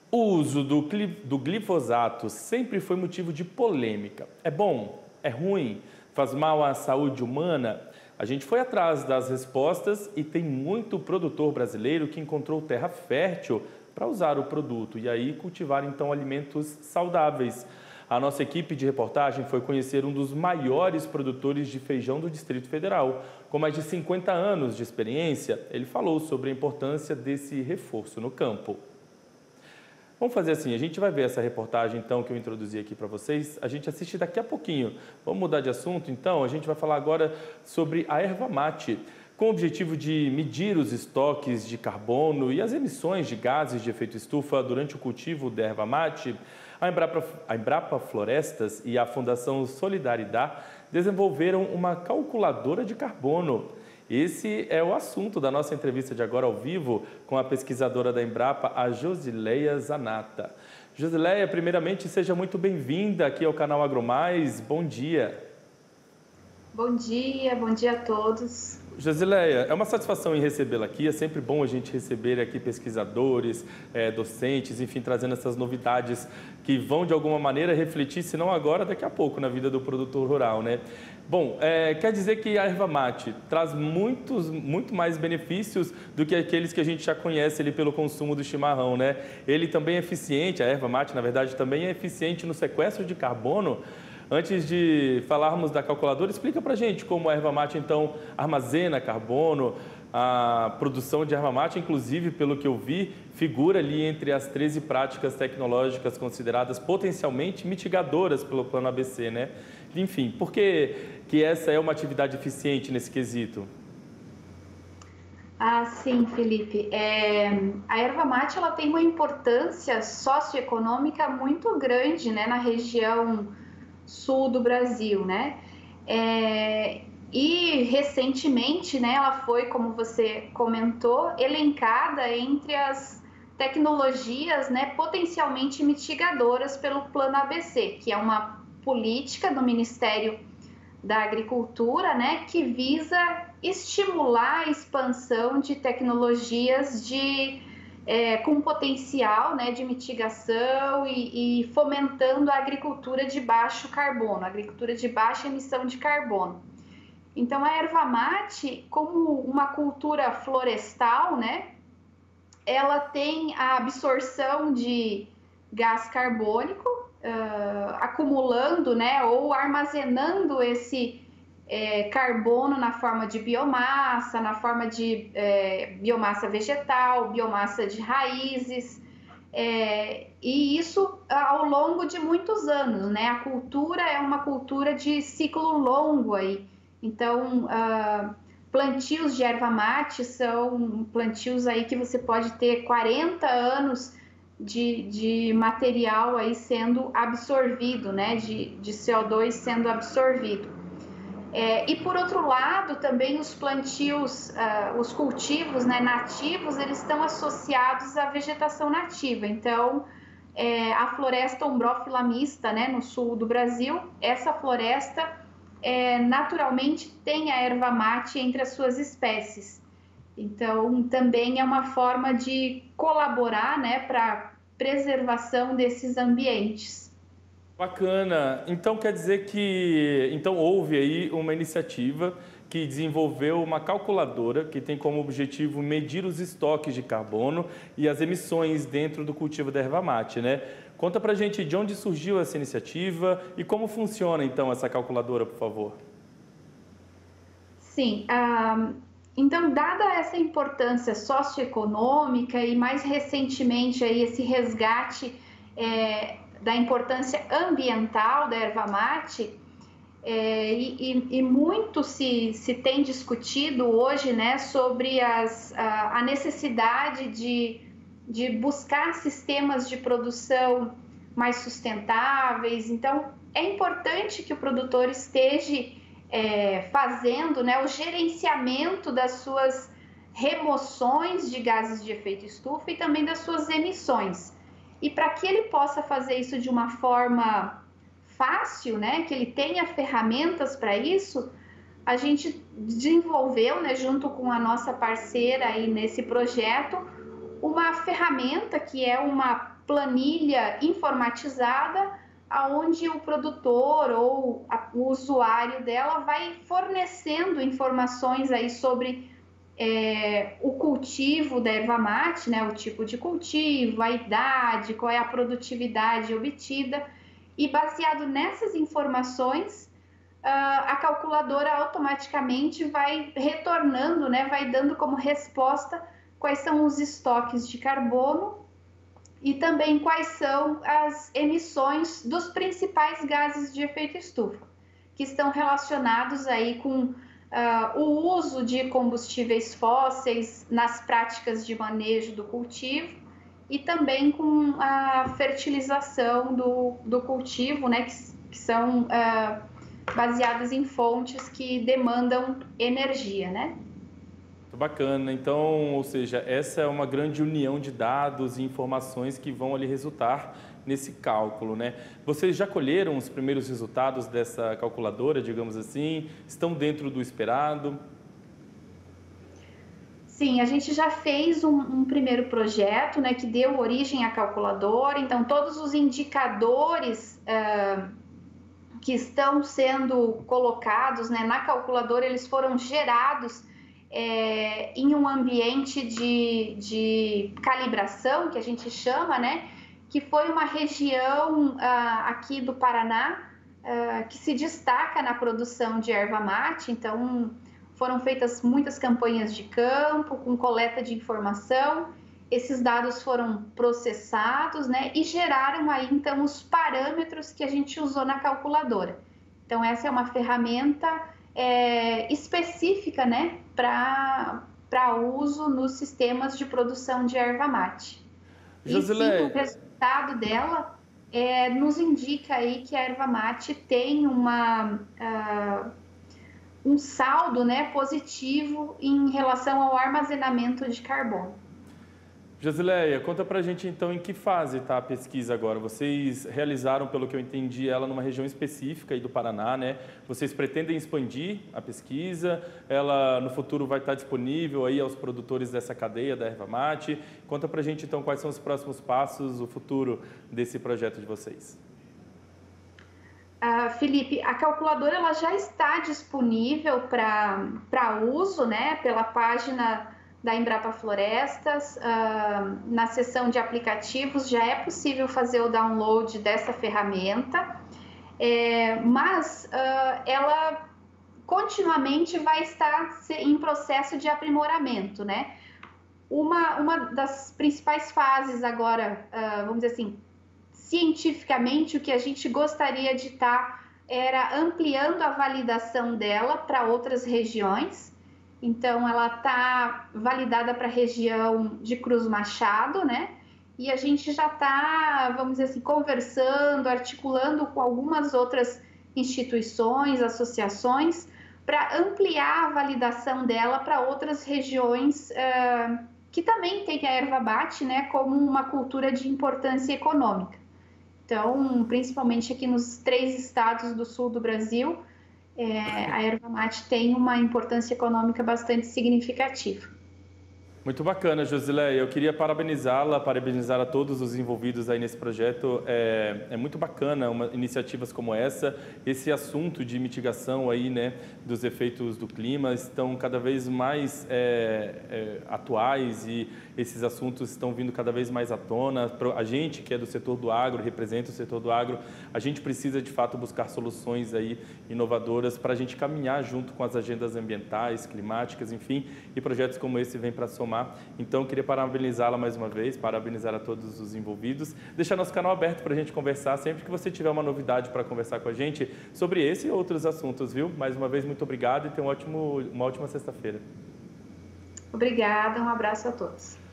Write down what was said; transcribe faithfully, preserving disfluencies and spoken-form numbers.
O uso do, do glifosato sempre foi motivo de polêmica. É bom? É ruim? Faz mal à saúde humana? A gente foi atrás das respostas e tem muito produtor brasileiro que encontrou terra fértil para usar o produto e aí cultivar então alimentos saudáveis. A nossa equipe de reportagem foi conhecer um dos maiores produtores de feijão do Distrito Federal. Com mais de cinquenta anos de experiência, ele falou sobre a importância desse reforço no campo. Vamos fazer assim, a gente vai ver essa reportagem então que eu introduzi aqui para vocês, a gente assiste daqui a pouquinho. Vamos mudar de assunto então, a gente vai falar agora sobre a erva mate. Com o objetivo de medir os estoques de carbono e as emissões de gases de efeito estufa durante o cultivo da erva mate, a Embrapa, a Embrapa Florestas e a Fundação Solidariedade desenvolveram uma calculadora de carbono. Esse é o assunto da nossa entrevista de agora ao vivo com a pesquisadora da Embrapa, a Josileia Zanata. Josileia, primeiramente, seja muito bem-vinda aqui ao canal AgroMais. Bom dia. Bom dia, bom dia a todos. Josileia, é uma satisfação em recebê-la aqui, é sempre bom a gente receber aqui pesquisadores, é, docentes, enfim, trazendo essas novidades que vão de alguma maneira refletir, se não agora, daqui a pouco, na vida do produtor rural, né? Bom, é, quer dizer que a erva mate traz muitos, muito mais benefícios do que aqueles que a gente já conhece ali pelo consumo do chimarrão, né? Ele também é eficiente, a erva mate, na verdade, também é eficiente no sequestro de carbono. Antes de falarmos da calculadora, explica pra gente como a erva mate, então, armazena carbono. A produção de erva mate, inclusive, pelo que eu vi, figura ali entre as treze práticas tecnológicas consideradas potencialmente mitigadoras pelo Plano A B C, né? Enfim, por que, que essa é uma atividade eficiente nesse quesito? Ah, sim, Felipe. É, a erva mate ela tem uma importância socioeconômica muito grande, né, na região sul do Brasil, né? É, e recentemente, né, ela foi, como você comentou, elencada entre as tecnologias, né, potencialmente mitigadoras pelo Plano A B C, que é uma política do Ministério da Agricultura, né, que visa estimular a expansão de tecnologias de É, com potencial, né, de mitigação e, e fomentando a agricultura de baixo carbono, a agricultura de baixa emissão de carbono. Então, a erva mate, como uma cultura florestal, né, ela tem a absorção de gás carbônico, uh, acumulando, né, ou armazenando esse É, carbono na forma de biomassa, na forma de é, biomassa vegetal, biomassa de raízes, é, e isso ao longo de muitos anos, né? A cultura é uma cultura de ciclo longo aí, então uh, plantios de erva mate são plantios aí que você pode ter quarenta anos de, de material aí sendo absorvido, né? De, de C O dois sendo absorvido. É, e por outro lado, também os plantios, uh, os cultivos, né, nativos, eles estão associados à vegetação nativa. Então, é, a floresta ombrófila mista, né, no sul do Brasil, essa floresta é, naturalmente tem a erva mate entre as suas espécies. Então, também é uma forma de colaborar, né, para a preservação desses ambientes. Bacana. Então quer dizer que então houve aí uma iniciativa que desenvolveu uma calculadora que tem como objetivo medir os estoques de carbono e as emissões dentro do cultivo da erva mate, né? Conta pra gente de onde surgiu essa iniciativa e como funciona então essa calculadora, por favor. Sim, ah, então dada essa importância socioeconômica e mais recentemente aí esse resgate é, da importância ambiental da erva mate, é, e, e muito se, se tem discutido hoje, né, sobre as, a, a necessidade de, de buscar sistemas de produção mais sustentáveis. Então, é importante que o produtor esteja é, fazendo, né, o gerenciamento das suas remoções de gases de efeito estufa e também das suas emissões. E para que ele possa fazer isso de uma forma fácil, né, que ele tenha ferramentas para isso, a gente desenvolveu, né, junto com a nossa parceira aí nesse projeto, uma ferramenta que é uma planilha informatizada, aonde o produtor ou a, o usuário dela vai fornecendo informações aí sobre é, o cultivo da erva mate, né, o tipo de cultivo, a idade, qual é a produtividade obtida, e baseado nessas informações, a calculadora automaticamente vai retornando, né, vai dando como resposta quais são os estoques de carbono e também quais são as emissões dos principais gases de efeito estufa, que estão relacionados aí com uh, o uso de combustíveis fósseis nas práticas de manejo do cultivo e também com a fertilização do, do cultivo, né, que, que são uh, baseadas em fontes que demandam energia, né? Bacana, então, ou seja, essa é uma grande união de dados e informações que vão ali resultar nesse cálculo, né? Vocês já colheram os primeiros resultados dessa calculadora, digamos assim? Estão dentro do esperado? Sim, a gente já fez um, um primeiro projeto, né, que deu origem à calculadora, então todos os indicadores uh, que estão sendo colocados, né, na calculadora, eles foram gerados É, em um ambiente de, de calibração, que a gente chama, né, que foi uma região ah, aqui do Paraná ah, que se destaca na produção de erva mate, então foram feitas muitas campanhas de campo, com coleta de informação, esses dados foram processados, né, e geraram aí então os parâmetros que a gente usou na calculadora. Então essa é uma ferramenta É, específica, né, para uso nos sistemas de produção de erva mate. Josilé... E sim, o resultado dela é, nos indica aí que a erva mate tem uma, uh, um saldo, né, positivo em relação ao armazenamento de carbono. Josileia, conta pra gente então em que fase está a pesquisa agora. Vocês realizaram, pelo que eu entendi, ela numa região específica aí do Paraná, né? Vocês pretendem expandir a pesquisa? Ela no futuro vai estar disponível aí aos produtores dessa cadeia da erva mate? Conta pra gente então quais são os próximos passos, o futuro desse projeto de vocês. Uh, Felipe, a calculadora ela já está disponível para uso, né? Pela página da Embrapa Florestas, uh, na seção de aplicativos já é possível fazer o download dessa ferramenta, é, mas uh, ela continuamente vai estar em processo de aprimoramento, né? Uma, uma das principais fases agora, uh, vamos dizer assim, cientificamente, o que a gente gostaria de estar era ampliando a validação dela para outras regiões. Então, ela está validada para a região de Cruz Machado, né? E a gente já está, vamos dizer assim, conversando, articulando com algumas outras instituições, associações, para ampliar a validação dela para outras regiões uh, que também têm a erva mate, né? Como uma cultura de importância econômica. Então, principalmente aqui nos três estados do sul do Brasil, É, a erva mate tem uma importância econômica bastante significativa. Muito bacana, Josileia. Eu queria parabenizá-la, parabenizar a todos os envolvidos aí nesse projeto. É, é muito bacana uma, iniciativas como essa. Esse assunto de mitigação aí, né, dos efeitos do clima estão cada vez mais é, é, atuais e esses assuntos estão vindo cada vez mais à tona. A gente que é do setor do agro, representa o setor do agro, a gente precisa de fato buscar soluções aí inovadoras para a gente caminhar junto com as agendas ambientais, climáticas, enfim, e projetos como esse vêm para somar. Então, queria parabenizá-la mais uma vez, parabenizar a todos os envolvidos, deixar nosso canal aberto para a gente conversar sempre que você tiver uma novidade para conversar com a gente sobre esse e outros assuntos, viu? Mais uma vez, muito obrigado e tenha um ótimo, uma ótima sexta-feira. Obrigada, um abraço a todos.